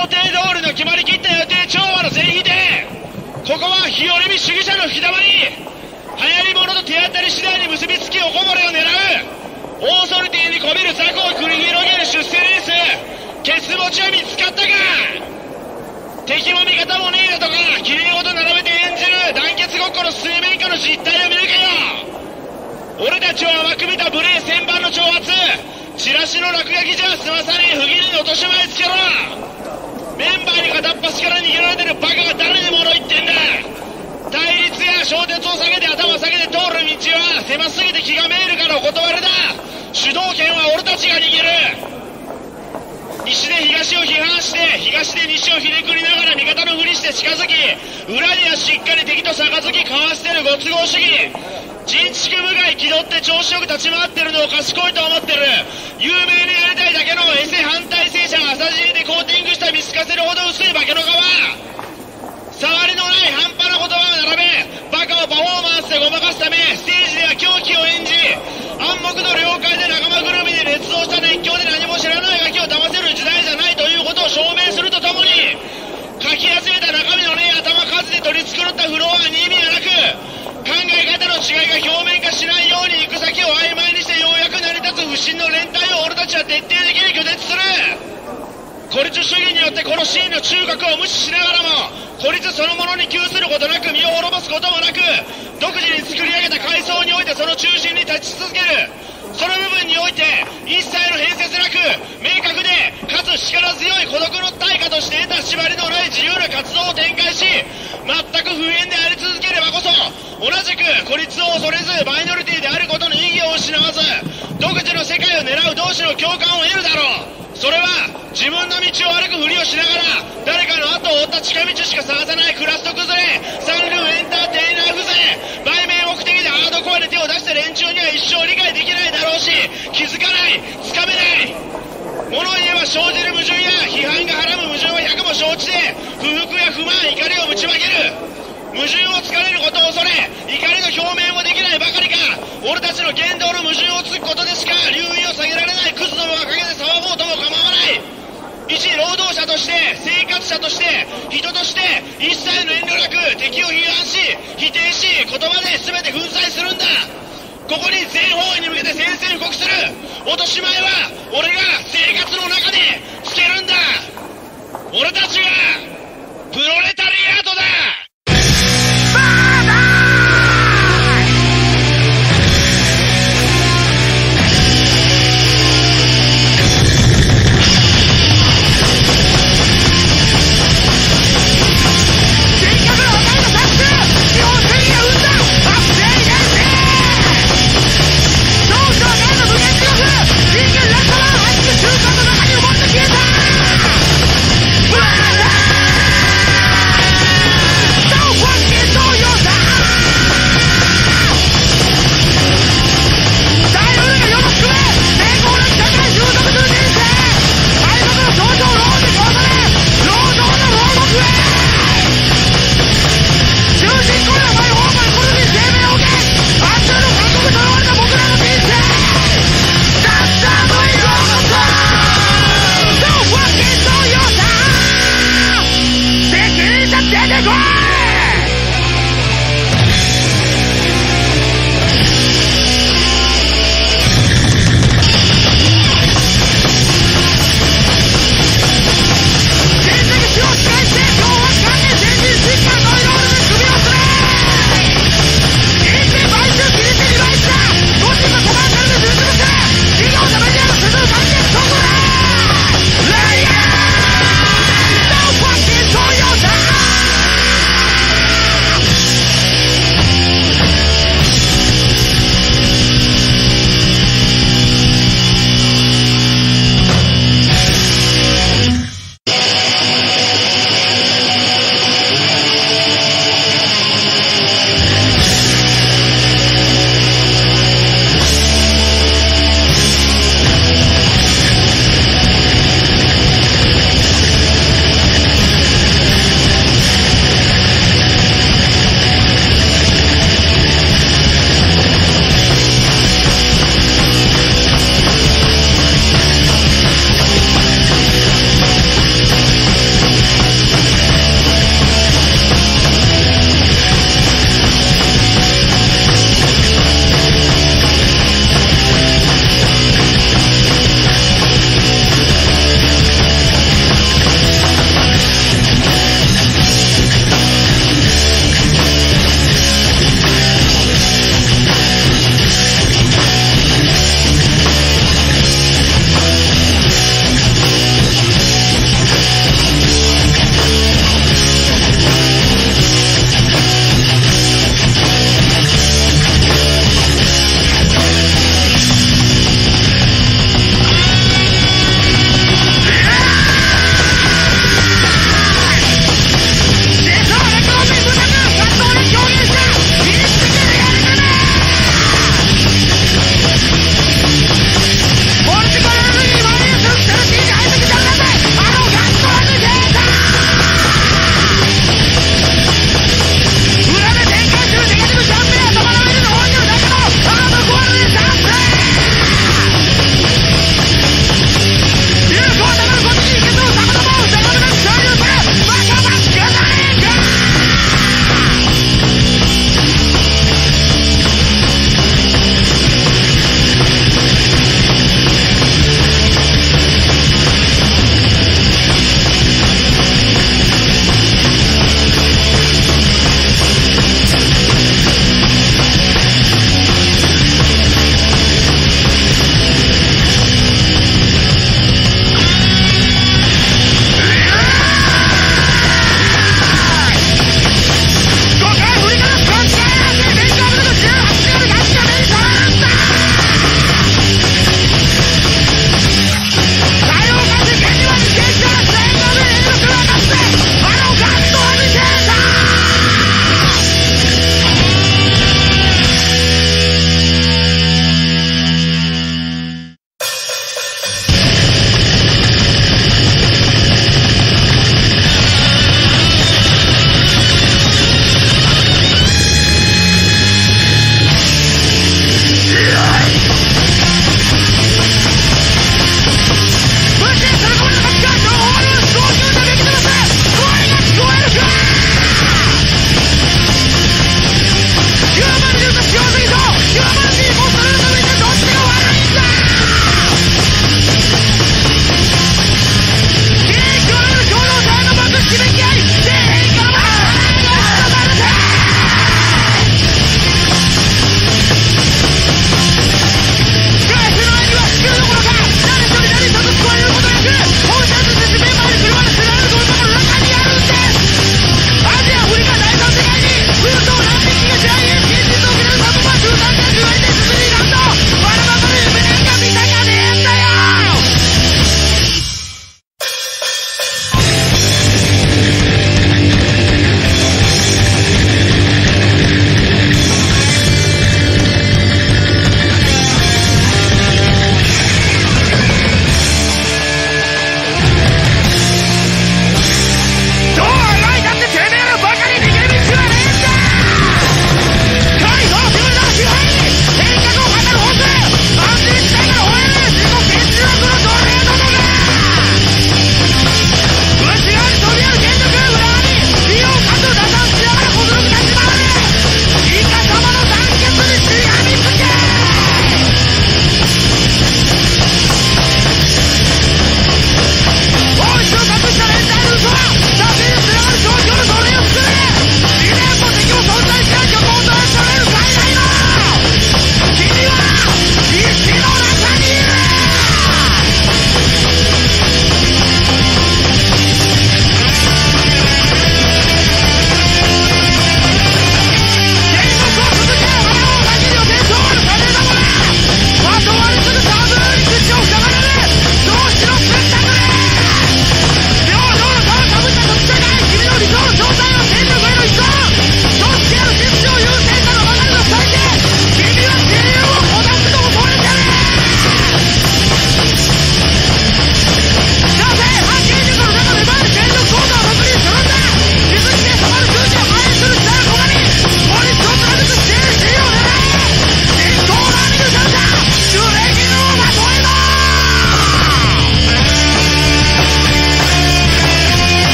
定通りの決まりきった予定調和の全否定。ここは日和見主義者の吹き溜まり、流行り物と手当たり次第に結びつきおこぼれを狙うオーソリティにこびる雑魚を繰り広げる出世レース。ケツ持ちは見つかったか。敵も味方もねえだとか綺麗事並べて演じる団結ごっこの水面下の実態を見るかよ。俺たちを甘く見た無礼千番の挑発、チラシの落書きじゃ済まさねえ不義に落とし前つけろ。メンバーに片っ端から逃げられてるバカが誰に物言ってんだ。対立や衝突を下げて頭下げて通る道は狭すぎて気がめいるからお断りだ。主導権は俺たちが握る。西で東を批判して東で西をひねくりながら味方のふりして近づき、裏にはしっかり敵と杯交わしてるご都合主義。人畜無害気取って調子よく立ち回ってるのを賢いと思ってる。有名になりたいだけのエセ反対政者が朝尻でコーティングした見透かせるほど薄い化けの皮。触りのない半端な言葉を並べバカをパフォーマンスでごまかすためステージでは狂気を演じ、暗黙の了解で仲間ぐるみで捏造した熱狂で何も知らないガキを騙せる時代じゃないということを証明するとともに、書き集めた中身のねえ頭数で取り繕ったフロアに意味がなく、考え方の違いが表面化しないように行く先を曖昧にしてようやく成り立つ不信の連帯を俺たちは徹底的に拒絶する。孤立主義によってこの真の中核を無視しながらも孤立そのものに窮することなく身を滅ぼすこともなく、独自に作り上げた階層においてその中心に立ち続ける。その部分において一切の変節なく明確でかつ力強い孤独の対価として得た縛りのない自由な活動を展開し、全く不変であり続ければこそ同じく孤立を恐れずマイノリティであることの意義を失わず独自の世界を狙う同士の共感を得るだろう。それは自分の道を歩くふりをしながら誰かの後を追った近道しか探さないクラスト崩れ、三流エンターテイナー風情、売名目的でハードコアで手を出した連中には一生理解できないだろうし、気づかないつかめない物言えば生じる矛盾や批判がはらむ矛盾は百も承知で不服や不満怒りをぶちまける。矛盾を突かれることを恐れ怒りの表明もできないばかりか、俺たちの言動の矛盾をつくことでしか留意を下げられないクズどもが陰で騒ごうとも構わない。一労働者として生活者として人として一切の遠慮なく敵を批判し否定し言葉で全て粉砕するんだ。ここに全方位に向けて宣戦布告する。落とし前は俺が生活の中でつけるんだ。俺たちはプロレタリアートだ。